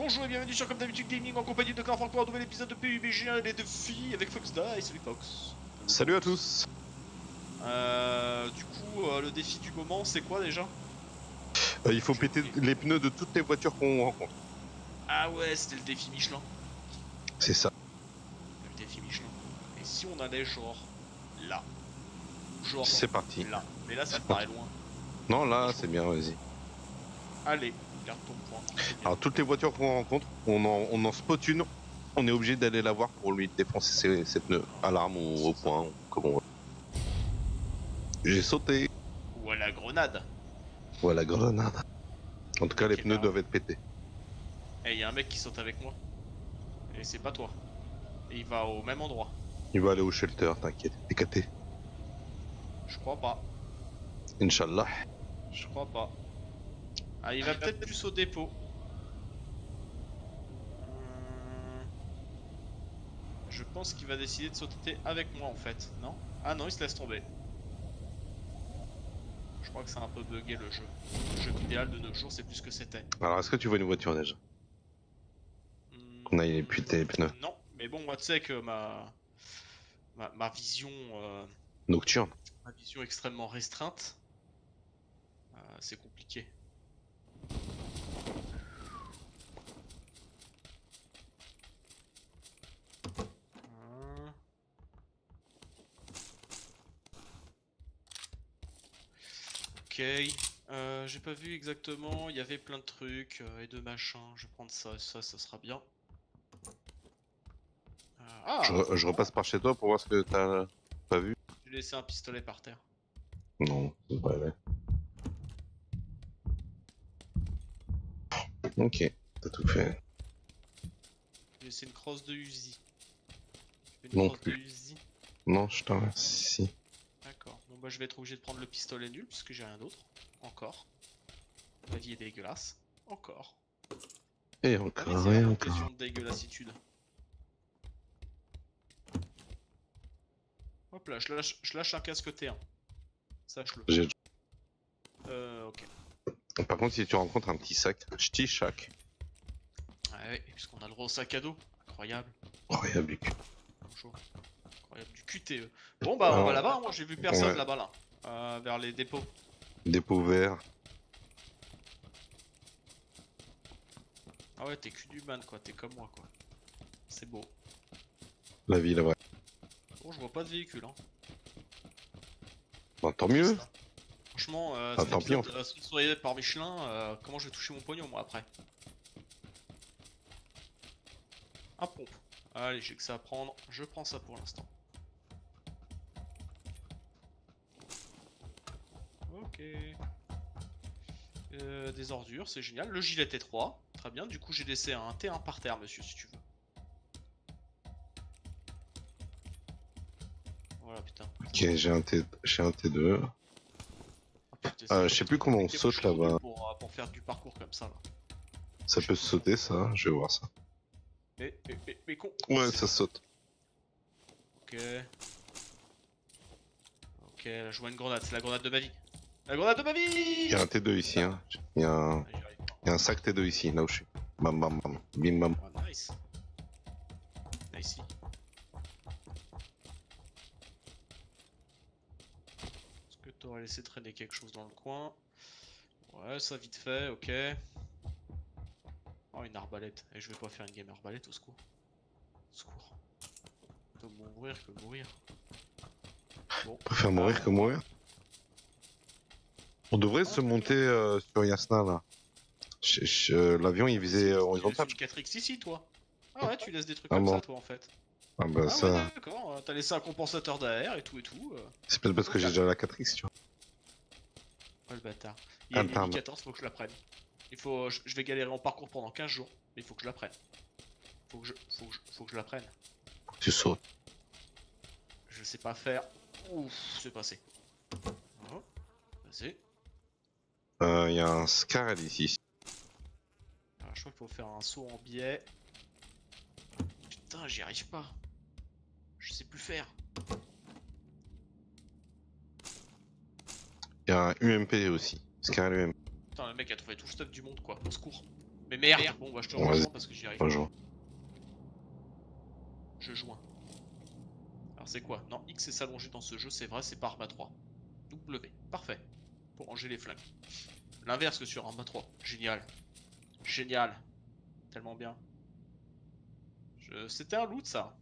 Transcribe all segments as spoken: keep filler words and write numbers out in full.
Bonjour et bienvenue sur Comme d'habitude Gaming en compagnie de Clark pour un nouvel épisode de P U B G un et les deux filles avec Fox Da et salut Fox. Salut à tous. Euh, du coup, euh, le défi du moment, c'est quoi déjà? Euh, il faut péter les pneus de toutes les voitures qu'on rencontre. Ah ouais, c'était le défi Michelin. C'est ça. Le défi Michelin. Et si on allait genre là? Genre C'est parti. là. Mais là, ça me paraît loin. Non, là, c'est bien, vas-y. Allez, garde ton point. Alors, toutes les voitures qu'on rencontre, on en, on en spot une. On est obligé d'aller la voir pour lui défoncer ses, ses pneus à l'arme ou au point, comme on veut. J'ai sauté. Ou à la grenade. Ou à la grenade. En tout cas, les Ok, pneus bah, doivent être pétés. Eh, y a un mec qui saute avec moi. Et c'est pas toi. Et il va au même endroit. Il va aller au shelter, t'inquiète. T K T. Je crois pas. Inch'Allah. Je crois pas. Ah, il va peut-être plus au dépôt. Hum, Je pense qu'il va décider de sauter avec moi en fait, non? Ah non, il se laisse tomber. Je crois que c'est un peu bugué le jeu. Le jeu idéal de nos jours, c'est plus ce que c'était. Alors, est-ce que tu vois une voiture déjà? Hum, On a épuisé les pneus. Non, mais bon, moi tu sais que ma... ma, ma vision... euh, Nocturne. ma vision extrêmement restreinte, euh, c'est compliqué. Hein. Ok, euh, j'ai pas vu exactement, il y avait plein de trucs euh, et de machins, je vais prendre ça, ça, ça sera bien. Euh, ah, Je, re- je repasse par chez toi pour voir ce que t'as pas vu. j'ai laissé un pistolet par terre. Non, c'est pas vrai. Ok, t'as tout fait. J'ai laissé une crosse de Uzi. Une Non crosse plus. de Uzi. Non, je t'en remercie. D'accord, bon bah je vais être obligé de prendre le pistolet nul puisque j'ai rien d'autre. Encore. La vie est dégueulasse. Encore. Et Ah oui, encore, c'est et vraiment une encore. question de dégueulassitude. Hop là, je lâche, je lâche un casque T un. Sache-le. J'ai- Euh, ok. Par contre, si tu rencontres un petit sac, un petit sac. Ah ouais, puisqu'on a le droit au sac à dos. Incroyable. Incroyable. Bonjour. Incroyable. Du Q T E. Bon bah on Alors, va là-bas, moi j'ai vu personne ouais. là-bas là. Euh, vers les dépôts. Dépôt vert. Ah ouais, t'es cul du man quoi, t'es comme moi quoi. C'est beau. La ville, ouais. Bon, je vois pas de véhicule hein. Bah, tant mieux. Franchement, euh, Ah, cet tant pis, épisode euh, sponsorisé par Michelin, euh, comment je vais toucher mon pognon moi après? Un pompe. Allez, j'ai que ça à prendre, je prends ça pour l'instant. Ok. Euh, des ordures, c'est génial. Le gilet T trois, très bien. Du coup, j'ai laissé un T un par terre, monsieur, si tu veux. Voilà, putain. Ok, j'ai un, T... j'ai un T deux. Ah, putain, Euh, c'est- je sais plus comment on Moi, je saute suis trop nul là-bas. Pour, euh, pour faire du parcours comme ça, là. Ça peut se sauter, ça. Je vais voir ça. Mais, mais, mais, mais con. Ouais, C'est- ça saute. Ok. Ok, là, je vois une grenade, c'est la grenade de ma vie. La grenade de ma vie. Il y a un T deux ici, hein. Il y a un, Ah, j'y arrive pas. il y a un sac T deux ici, là où je suis. Bam, bam, bam. Bim, bam. Oh, nice. Nice. Est-ce que t'aurais laissé traîner quelque chose dans le coin? Ouais, ça vite fait, ok. Oh, une arbalète. Et je vais pas faire une game arbalète, au secours. Au secours. Plutôt mourir que mourir. Bon. Je préfère mourir Ah, que mourir. On devrait se monter euh, sur Yasna, là. Je- je- L'avion, il visait euh, Tu horizontal. laisses une quatre X ici, toi? Ah ouais, tu laisses des trucs Ah comme bon. ça, toi, en fait. Ah bah Ah ça... ouais, d'accord. euh, T'as laissé un compensateur d'A R et tout et tout. euh. C'est peut-être parce que j'ai déjà la quatre X, tu vois. Oh le bâtard. Il y a Ah, une pardon. M quatorze, faut que je la prenne. Il faut, je, je vais galérer en parcours pendant quinze jours, mais il faut que je la prenne. Faut que je, faut que je, faut que je la prenne. Tu sautes. Je sais pas faire. Ouf, c'est passé. Oh, passé. Il euh, y a un Scar ici. Alors, je crois qu'il faut faire un saut en biais. Putain, j'y arrive pas. Je sais plus faire. Il y a un U M P aussi. Scar U M P. Putain, le mec a trouvé tout le stuff du monde, quoi. Au secours. Mais merde. Bon, bah je te Vas-y. rejoins parce que j'y arrive. Bonjour. Je joins. Alors c'est quoi? Non, X est s'allonger dans ce jeu, c'est vrai, c'est pas Arma trois. W, parfait. Pour ranger les flingues. L'inverse que sur Arma trois. Génial. Génial. Tellement bien. Je... C'était un loot ça.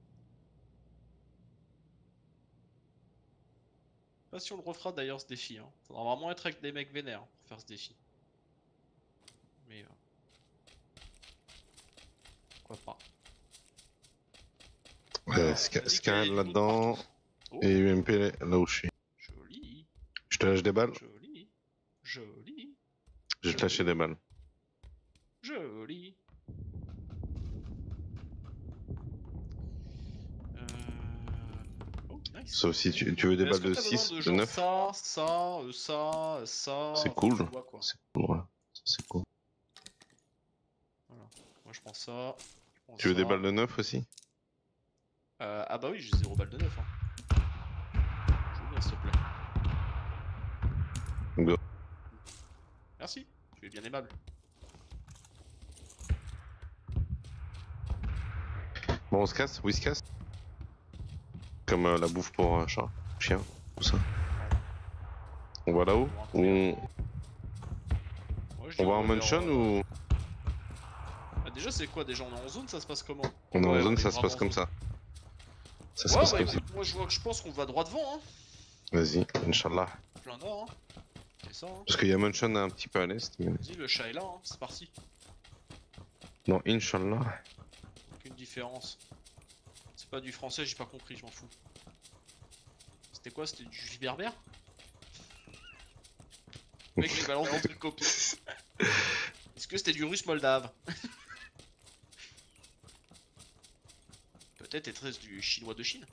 Je sais pas si on le refera d'ailleurs ce défi. Hein. Faudra vraiment être avec des mecs vénères hein, pour faire ce défi. Mais... Euh... Pourquoi pas. Euh, Scan là-dedans. Oh. Et U M P là où je suis. Joli. Je te lâche des balles. Joli. Joli. Je vais te lâcher des balles. Joli. Euh... Oh, nice. Sauf si tu, tu veux des balles de six, de, de neuf. Ça, ça, euh, ça, ça. C'est cool. C'est cool, voilà. C'est cool. Voilà. Moi je prends ça. Je prends tu veux ça. des balles de neuf aussi? euh, Ah bah oui, j'ai zéro balle de neuf. Hein. Je veux bien, s'il te plaît. Go. Merci, tu es bien aimable. Bon, on se casse? Oui, se casse? Comme euh, la bouffe pour euh, chat, chien, tout ça. On va là-haut? Ou on... Ouais, on va en mansion euh... ou... Ah, déjà c'est quoi? Déjà on est en zone, ça se passe comment? On est ouais, en zone, on est ça se passe comme zone. ça. Ça se ouais, passe bah, comme écoute, ça. moi je vois que je pense qu'on va droit devant. Hein. Vas-y, Inch'Allah. Plein nord. Hein. C'est ça. Hein. Parce qu'il y a mansion un petit peu à l'est. Mais... Vas-y, le chat est là, hein. C'est parti. Non, Inch'Allah. Aucune différence. C'est pas du français, j'ai pas compris, je m'en fous. C'était quoi? C'était du juif berbère? Le mec il balance des trucs copiés. Est-ce que c'était du russe moldave? Peut-être était-ce du chinois de Chine?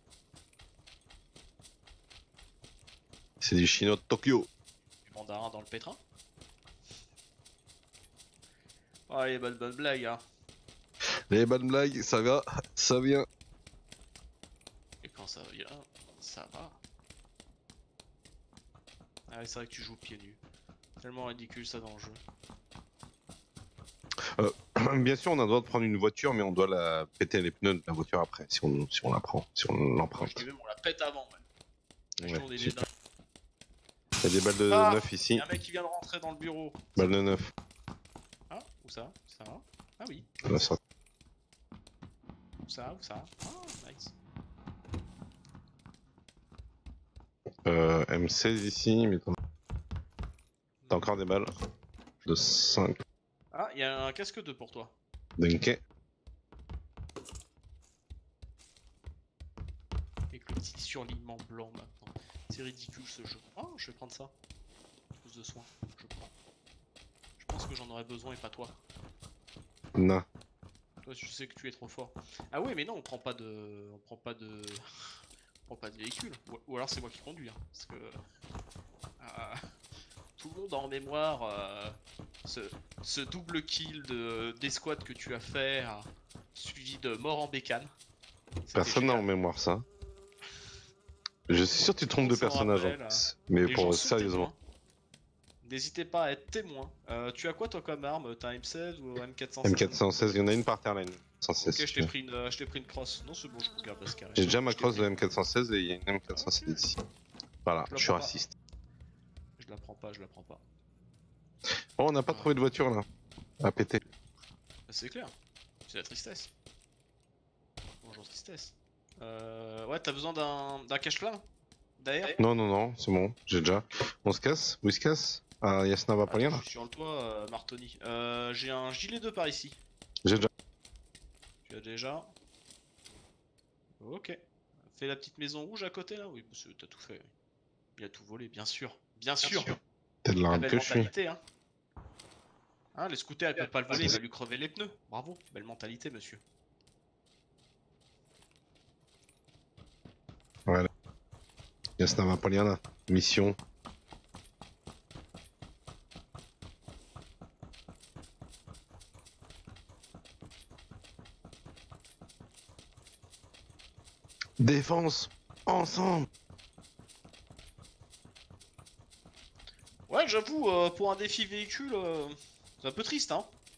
C'est du chinois de Tokyo. Du mandarin dans le pétrin? Oh les bonnes bonnes blagues hein. Les bonnes blagues, ça va, ça vient. Et quand ça vient, ça va. Ah c'est vrai que tu joues pieds nus. Tellement ridicule ça dans le jeu. Euh, bien sûr, on a le droit de prendre une voiture, mais on doit la péter les pneus de la voiture après, si on, si on la prend, si on l'emprunte. Je dis même on la pète avant. Ouais. Ouais, On est il y a des balles de ah, neuf ici. y a un mec qui vient de rentrer dans le bureau. Balles de neuf. Ah, où ça? Ça va? Ah oui. Là, ça. Où ça? Où ça? Ah, nice. Euh, M seize ici, mais t'as t'as encore des balles de cinq. Ah, il y a un casque deux pour toi. Dunké. Avec le petit surlignement blanc maintenant. C'est ridicule ce jeu. Oh, je vais prendre ça. Plus de soin, je prends. Je pense que j'en aurais besoin et pas toi. Non. Toi, je sais que tu es trop fort. Ah ouais, mais non, on prend pas de... On prend pas de... on prend pas de véhicule. Ou, ou alors c'est moi qui conduis, hein, parce que... Euh, tout le monde a en mémoire euh, ce, ce double kill de d'escouade que tu as fait, euh, suivi de mort en bécane. Personne n'a en mémoire ça. Je suis sûr que tu te trompes de personnage en plus. Mais pour sérieusement. N'hésitez pas à être témoin. Euh, tu as quoi toi comme arme? T'as un M seize ou un M quatre cent seize? M quatre cent seize, il y en a une par terre là. une M quatre cent seize. Ok, je t'ai pris, une, euh, pris une crosse. Non, c'est bon, je garde la carré. J'ai déjà ma crosse de M quatre cent seize et il y a une M quatre cent seize ici. Voilà, je, je suis raciste. Je la prends pas, je la prends pas. Oh, on n'a pas ah. trouvé de voiture là. À péter. C'est clair. C'est la tristesse. Bonjour tristesse. Euh, ouais, t'as besoin d'un cache-flamme d'ailleurs? Non, non, non, c'est bon, j'ai déjà. On se casse? Où il se casse? Ah, Yasna va pas rien là? Je suis sur le toit, euh, Martoni. Euh, j'ai un gilet deux par ici. J'ai déjà. Tu as déjà? Ok. Fais la petite maison rouge à côté là? Oui, parce que t'as tout fait. Il a tout volé, bien sûr. Bien, bien sûr. sûr. T'es de l'arme que je suis. Hein. Hein, les scooters, elles peuvent pas le voler, il va lui crever les pneus. Bravo, belle mentalité, monsieur. Voilà. Yasna va pas rien là. Mission. Défense ensemble. Ouais, j'avoue, euh, pour un défi véhicule, euh, c'est un peu triste, hein.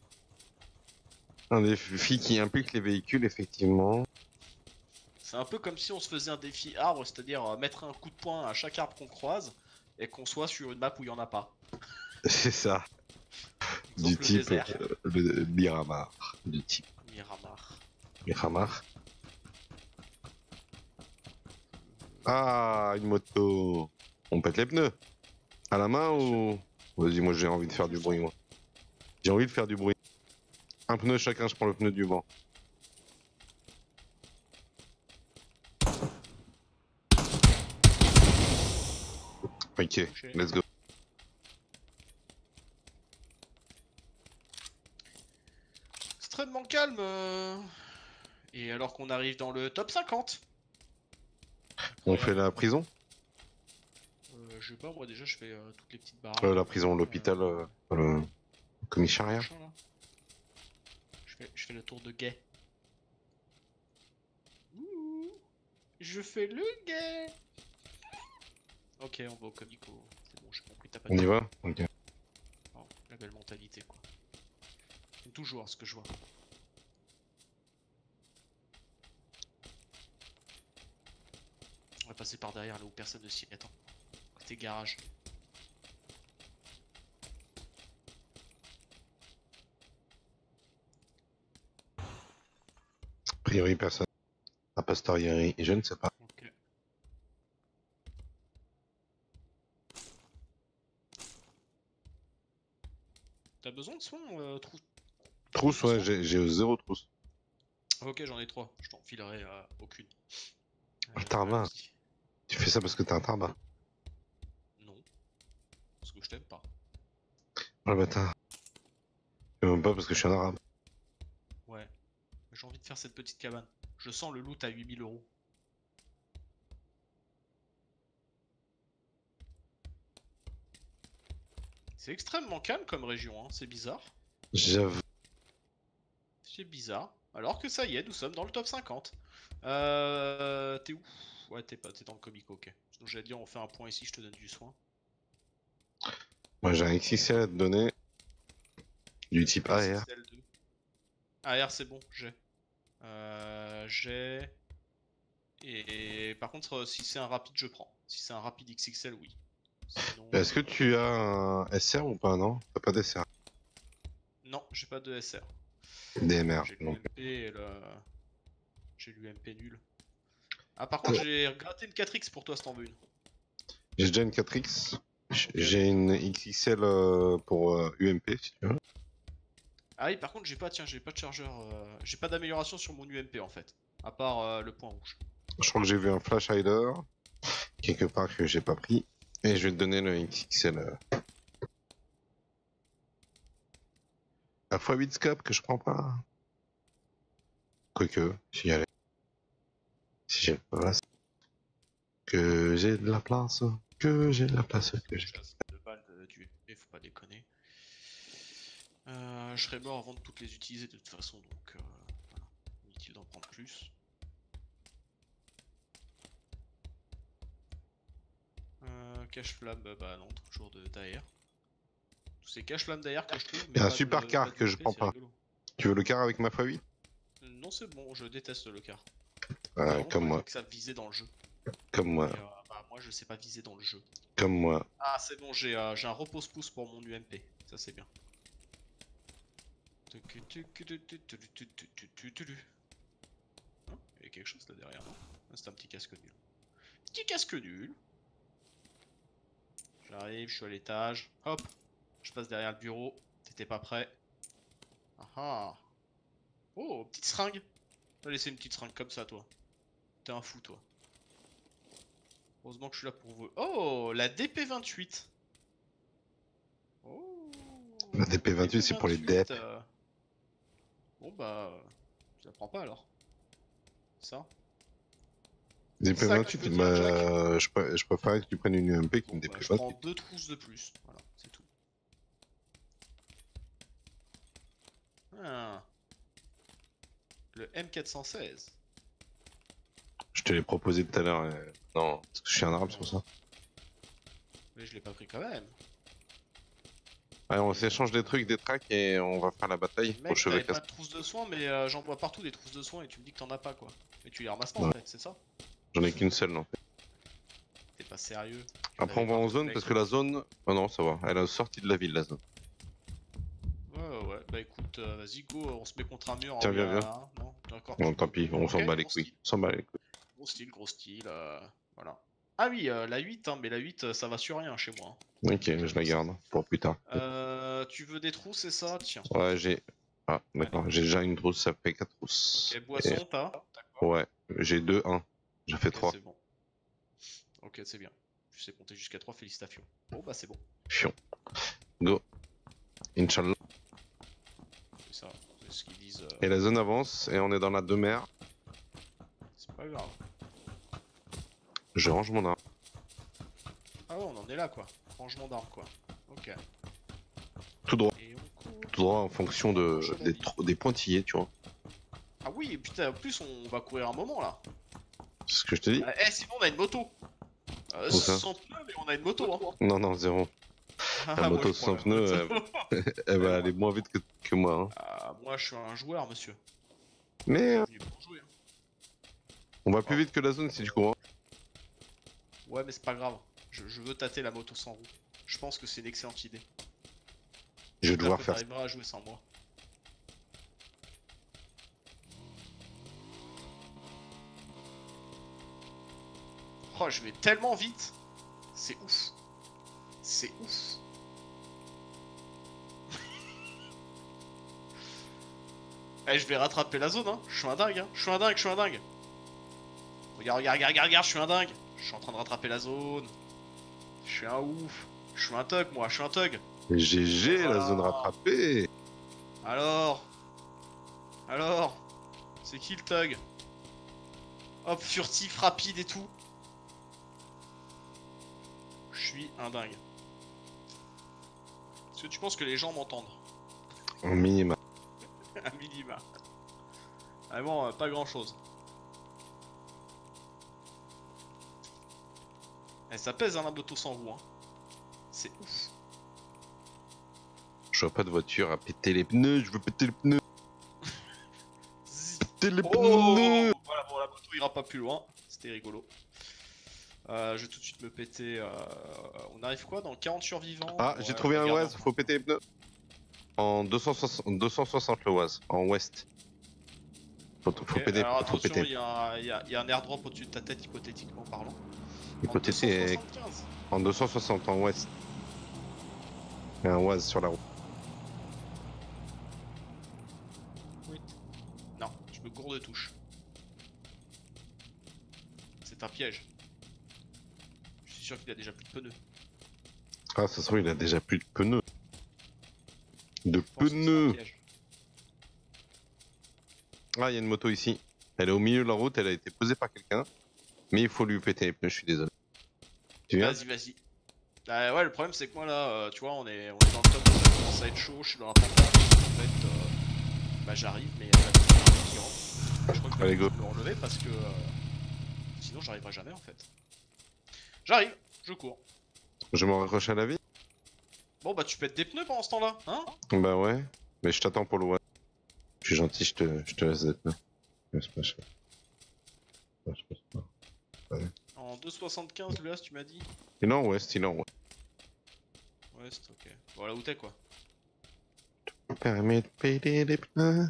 Un défi qui implique les véhicules, effectivement. C'est un peu comme si on se faisait un défi arbre, c'est-à-dire euh, mettre un coup de poing à chaque arbre qu'on croise et qu'on soit sur une map où il n'y en a pas. C'est ça. Du Exemple, le type désert. euh, le Miramar. Du type Miramar. Miramar. Ah, une moto. On pète les pneus. À la main ou... Vas-y, moi j'ai envie de faire du bruit, moi. J'ai envie de faire du bruit. Un pneu chacun, je prends le pneu du vent. Ok, let's go. Extrêmement calme. euh. Et alors qu'on arrive dans le top cinquante. On fait la prison Euh, je sais pas, moi déjà je fais euh, toutes les petites barres. euh, La prison, l'hôpital, euh, le commissariat. Je fais, je fais le tour de guet. Ouh, je fais le guet. Ok, on va au comico. C'est bon, j'ai compris, t'as pas de... On y va Ok. Oh, la belle mentalité quoi. C'est toujours ce que je vois. On va passer par derrière là où personne ne s'y attend. Côté garage. A priori, personne. A posteriori, je ne sais pas. Ok. T'as besoin de soins euh, trou... Trousse, ouais, j'ai zéro trousse. Ok, j'en ai trois. Je t'en filerai euh, aucune. Euh, Tarma. Allez, Tu fais ça parce que t'es un tarma. non. Parce que je t'aime pas. Oh le bâtard. Et même pas parce que je suis un arabe. Ouais. J'ai envie de faire cette petite cabane. Je sens le loot à huit mille euros. C'est extrêmement calme comme région, hein. C'est bizarre. J'avoue. C'est bizarre. Alors que ça y est, nous sommes dans le top cinquante. Euh... T'es où? Ouais, t'es pas, t'es dans le comico, ok. Sinon j'allais dire, on fait un point ici, je te donne du soin. Moi j'ai un X X L à te donner. Du type A R. A R, c'est bon, j'ai. Euh, j'ai. Et par contre, si c'est un rapide, je prends. Si c'est un rapide X X L, oui. Sinon, Est-ce que euh, tu as un S R ou pas, non? T'as pas d'S R? non, j'ai pas de S R. D M R. J'ai Donc. l'U M P et le... J'ai l'U M P nul. Ah, par contre, j'ai gratté une quatre X pour toi si t'en veux une. J'ai déjà une quatre X. J'ai une X X L euh, pour euh, U M P si tu veux. Ah oui, par contre, j'ai pas, tiens, j'ai pas de chargeur. Euh... J'ai pas d'amélioration sur mon U M P en fait. À part euh, le point rouge. Je crois que j'ai vu un flash hider quelque part que j'ai pas pris. Et je vais te donner le X X L. Euh... À fois huit scope que je prends pas. Quoique, si y allait. Si j'ai de la place. Que j'ai de la place. Que j'ai de la place. Que j'ai. De balles de, du U M P, faut pas déconner. Euh, je serais mort avant de toutes les utiliser de toute façon, donc euh, voilà. Inutile d'en prendre plus. Euh, cache flamme, bah, bah non, toujours de d'A R. Tous ces cache flammes d'A R que je trouve. Il y a un super car que je prends pas. Tu veux le car avec ma fois huit? Non, c'est bon, je déteste le car. euh, Comme moi. Que ça viser dans le jeu. Comme moi. Et, euh, bah, moi, je sais pas viser dans le jeu. Comme moi. Ah, c'est bon, j'ai euh, un repose-pouce pour mon U M P. Ça, c'est bien. Hein, il y a quelque chose là derrière, non? C'est un petit casque nul. Petit casque nul. J'arrive, je suis à l'étage. Hop, je passe derrière le bureau. T'étais pas prêt. Ah ah. Oh, petite seringue. T'as laissé une petite seringue comme ça, toi. T'es un fou, toi. Heureusement que je suis là pour vous. Oh, la D P vingt-huit. Oh. La D P vingt-huit, c'est pour les D E P. Euh... Bon bah, je la prends pas alors. Ça. D P vingt-huit, bah, je, pr je préférais que tu prennes une U M P qu'une bon, D P vingt-huit. Bah, je prends deux trousses de plus. Voilà, c'est tout. Ah. Le M quatre cent seize. Je te l'ai proposé tout à l'heure. Euh... Non, parce que je suis un arabe sur ça. Mais je l'ai pas pris quand même. Allez, on s'échange des trucs, des tracks et on va faire la bataille au Mec, chevet t'avais pas casse. de trousse de soins, mais euh, j'en vois partout des trousses de soins et tu me dis que t'en as pas quoi. Mais tu les ramasses pas en Ouais. fait, c'est ça? J'en ai qu'une seule en fait. T'es pas sérieux. Tu Après on va l'avais pas, en votre zone mec. parce que la zone... Oh non, ça va. Elle a sorti de la ville la zone. Ouais, ouais, ouais. Bah écoute, euh, vas-y, go, on se met contre un mur. Tiens, où il y viens, a... viens. hein, non, d'accord. Bon, tu- tant pis, on Ok, s'en bat les gros couilles. style. On s'en bat les couilles. Gros style, gros style. euh, Voilà. Ah oui, euh, la huit, hein, mais la huit, euh, ça va sur rien chez moi. hein. Ok, je la garde pour plus tard. Euh, tu veux des trous, c'est ça? Tiens. Ouais, j'ai... Ah, Allez. d'accord. J'ai déjà une trousse, ça fait quatre trousses. Ok, boisson, t'as? Et... Ouais, j'ai deux, un. J'ai fait Ok, trois. c'est bon. Ok, c'est bien. Tu sais compter jusqu'à trois, félicitations. Bon, bah c'est bon. Fion. Go. Inch'Allah. C'est ça, c'est ce qu'ils disent. euh, Et la zone avance et on est dans la demeure. C'est pas grave. Je range mon arme. Ah ouais, on en est là quoi. Rangement d'armes quoi. Ok. Tout droit. Et on court. Tout droit en fonction de, Proche de la des, ville. tro- des pointillés, tu vois. Ah oui, et putain, en plus on va courir un moment là. C'est ce que je te dis. Euh, Eh, sinon on a une moto. Euh, Où ça sans pneus, mais on a une moto hein. Non, non, zéro. Ah, La moi, moto je prends sans la pneus, moto. elle, elle va aller moins vite que, que moi. Hein. Ah, moi je suis un joueur monsieur. Mais euh, Je suis venu pour jouer. hein. on va plus vite que la zone si tu cours. Ouais, mais c'est pas grave. Je, je veux tâter la moto sans roue. Je pense que c'est une excellente idée. Je vais devoir J'espère faire que ça. t'arriveras à jouer sans moi. Oh, je vais tellement vite. C'est ouf. C'est ouf. Eh, je vais rattraper la zone, hein. Je suis un dingue, hein. Je suis un dingue, je suis un dingue. Regarde, regarde, regarde, regarde, regarde, je suis un dingue. Je suis en train de rattraper la zone. Je suis un ouf. Je suis un thug, moi, je suis un thug. G G, la Voilà. zone rattrapée. Alors Alors C'est qui le thug? Hop, furtif, rapide et tout. Je suis un dingue. Est-ce que tu penses que les gens m'entendent? En minima. Un minima. Vraiment, euh, pas grand chose. Eh, ça pèse hein, la moto sans roue. Hein. C'est ouf. Je vois pas de voiture à péter les pneus, je veux péter les pneus. Zzz. Péter les Oh pneus. Voilà, bon, la moto ira pas plus loin. C'était rigolo. Euh, je vais tout de suite me péter. Euh... On arrive quoi dans quarante survivants? Ah, j'ai Ouais, trouvé un regarde. Oise, faut péter les pneus. En deux cent soixante, deux cent soixante le Oise, en ouest. Faut, faut Ok, péter, alors faut attention, péter. il y, a un- il y a- il y a un airdrop au-dessus de ta tête, hypothétiquement parlant. Il En faut péter deux cent soixante-quinze. en deux cent soixante en ouest. Il y a un Oise sur la route. Oui. Non, je me gourde de touche. C'est un piège. Je suis sûr qu'il a déjà plus de pneus. Ah, ça se trouve, il a déjà plus de pneus. De Je pense que c'est un pneus. piège. Ah, il y a une moto ici. Elle est au milieu de la route, elle a été posée par quelqu'un. Mais il faut lui péter les pneus, je suis désolé. Tu viens? Vas-y, vas-y. Euh, ouais, le problème c'est que moi là, euh, tu vois, on est, on est dans le top, ça commence à être chaud, je suis dans la pente. En fait, euh, bah j'arrive, mais il y a la qui rentre. Je crois que Allez, je go. vais me relever parce que euh, sinon j'arriverai jamais en fait. J'arrive, je cours. Je me raccroche à la vie? Bon bah tu pètes des pneus pendant ce temps-là, hein? Bah ouais. Mais je t'attends pour le Oise. Je suis gentil, je te, je te laisse des pneus. Mais c'est pas cher. Ouais, je pense pas. En deux soixante-quinze, le as, tu m'as dit? Il est en ouest, il est en ouest. Ouais, c'est ok. Bon, là où t'es quoi? Permet de péter les pneus.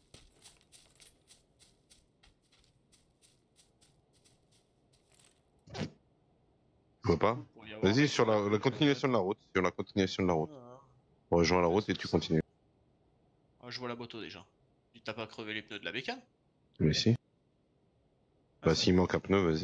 Je vois pas. Pour y avoir- Vas-y, sur la, la continuation de la route. Sur la continuation de la route. Ah, Rejoins la route et tu continues. ah, je vois la moto déjà. Tu t'as pas crevé les pneus de la bécane? Mais si. Ah, Bah c'est- s'il manque un pneu, vas-y.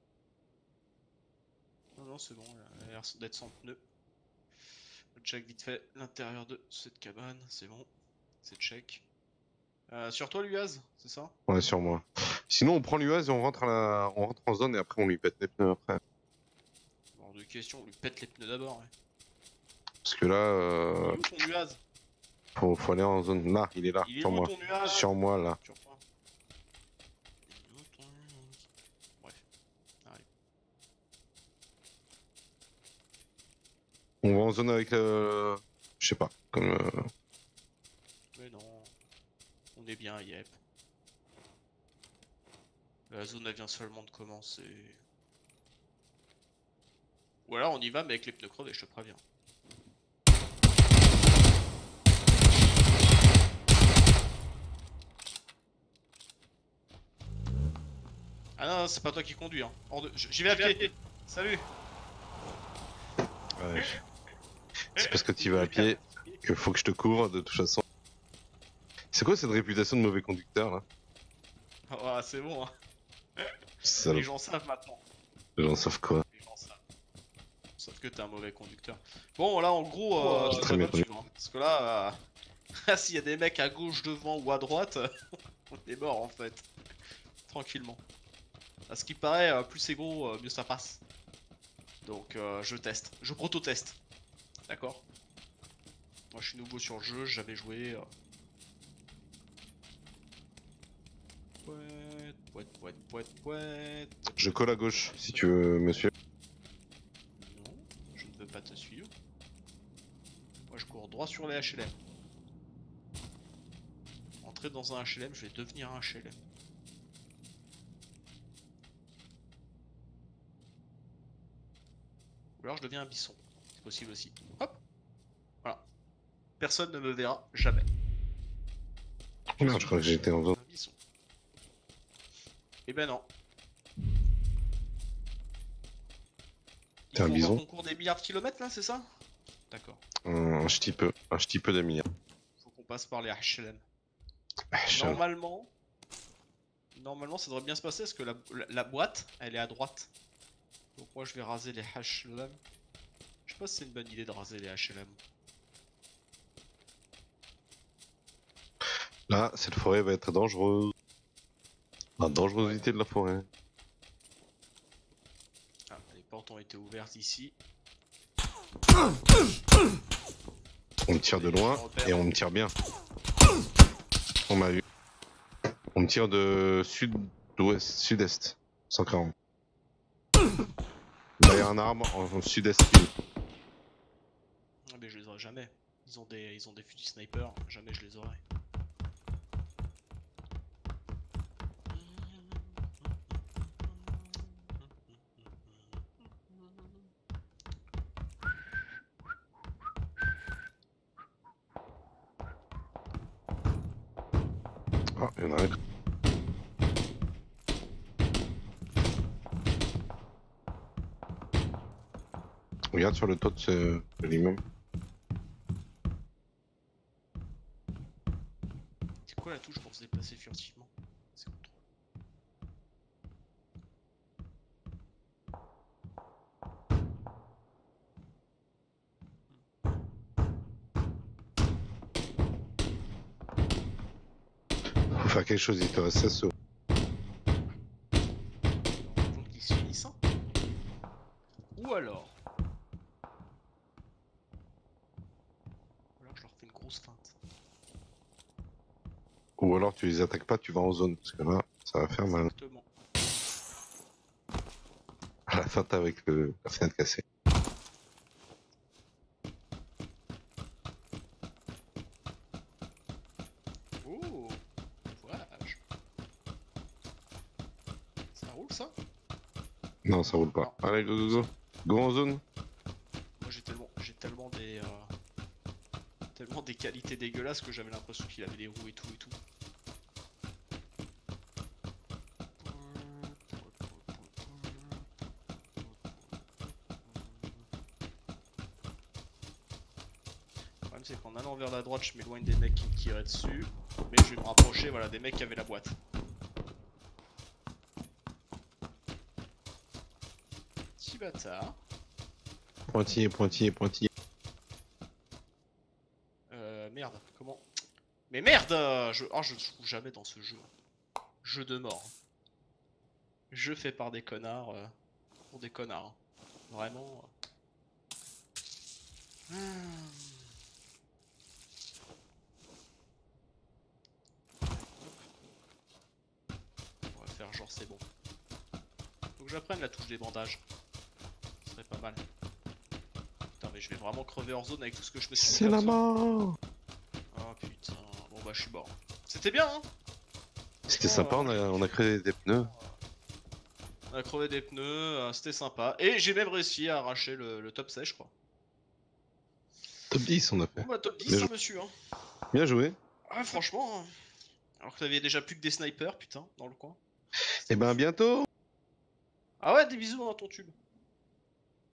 Non, non, c'est bon, elle a l'air d'être sans pneus. Je check vite fait l'intérieur de cette cabane, c'est bon. C'est check. Euh, sur toi, Luaz, c'est ça? Ouais, sur moi. Sinon, on prend l'U A S et on rentre, à la... on rentre en zone et après on lui pète les pneus après. Hors de question, on lui pète les pneus d'abord. Ouais. Parce que là, euh, Il est où ton Luaz? faut, faut aller en zone. Là, il est là, Il est sur où moi. ton Luaz? Sur moi, là. Sur toi. Il est où ton Luaz? Bref, arrive. On va en zone avec le... Je sais pas. Comme. Euh... Mais non. On est bien, yep. La zone elle vient seulement de commencer. Ou alors on y va mais avec les pneus crevés, je te préviens. Ah non, c'est pas toi qui conduis, hein. De... J'y vais à pied. Salut. Ouais. C'est parce que tu vas à pied que faut que je te couvre de toute façon. C'est quoi cette réputation de mauvais conducteur là? Ah, c'est bon, hein. Ça... Les gens savent maintenant. Les gens savent quoi? Les gens savent. Sauf que t'es un mauvais conducteur. Bon, là en gros, euh, tu devrais pas me suivre, hein. Parce que là, euh... s'il y a des mecs à gauche, devant ou à droite, on est mort en fait. Tranquillement. À ce qui paraît, euh, plus c'est gros, euh, mieux ça passe. Donc euh, je teste, je proto-teste. D'accord. Moi je suis nouveau sur le jeu, j'ai jamais joué. Euh... Pouet, pouet, pouet, pouet, pouet. Je colle à gauche si tu veux, monsieur. Non, je ne veux pas te suivre. Moi je cours droit sur les H L M. Entrer dans un H L M, je vais devenir un H L M. Ou alors je deviens un bisson. C'est possible aussi. Hop. Voilà. Personne ne me verra jamais. Non, je crois que j'étais en zone. Un bisson. Eh ben non. T'es un bison? On court des milliards de kilomètres là, c'est ça? D'accord. Un petit peu, un petit peu de milliard. Faut qu'on passe par les H L M. H L M. Normalement, normalement ça devrait bien se passer parce que la, la, la boîte, elle est à droite. Donc moi je vais raser les H L M. Je sais pas si c'est une bonne idée de raser les H L M. Là, cette forêt va être dangereuse. La dangerosité de la forêt. Ah, les portes ont été ouvertes ici. On me tire de loin et on me tire bien. On m'a vu. On me tire de sud-ouest, sud-est. cent quarante. Derrière un arbre en sud-est. Ah, mais je les aurai jamais. Ils ont des, ils ont des fusils sniper. Jamais je les aurai. Ah, il y en a un. Regarde sur le toit de, ce... de l'immeuble. C'est quoi la touche pour se déplacer furtivement? C'est contrôle. Faut faire quelque chose, il te reste seize secondes. Faut qu'ils se finissent, hein. Ou alors... Ou alors je leur fais une grosse feinte. Ou alors tu les attaques pas, tu vas en zone, parce que là, ça va faire mal. Exactement. À la fin, t'as avec le... la fenêtre cassée. Oh, voyage. Ça roule ça? Non, ça roule pas. Non. Allez, go, go, go. Go en zone. Moi j'ai tellement, j'ai tellement des, euh, tellement des qualités dégueulasses que j'avais l'impression qu'il avait des roues et tout et tout. Le problème c'est qu'en allant vers la droite je m'éloigne des mecs qui me tiraient dessus. Mais je vais me rapprocher, voilà, des mecs qui avaient la boîte. Petit bâtard. Pointillé, pointillé, pointillé. Euh, merde, comment? Mais merde, je... Oh, je ne trouve jamais dans ce jeu. Jeu de mort. Jeu fait par des connards. Euh, pour des connards. Vraiment. Euh... On va faire genre c'est bon. Faut que j'apprenne la touche des bandages. Ce serait pas mal. Putain mais je vais vraiment crever hors zone avec tout ce que je me suis mis C'est comme la ça. mort. Oh putain, bon bah je suis mort. C'était bien hein. C'était Oh, sympa, on a, on a créé des pneus. On a crevé des pneus, euh, c'était sympa. Et j'ai même réussi à arracher le, le top seize je crois. Top dix on a Bon fait. bah top dix Bien hein joué. monsieur hein. Bien joué. Ah franchement, hein. Alors que t'avais déjà plus que des snipers putain dans le coin. Et ben à bientôt. Ah ouais des bisous dans ton tube.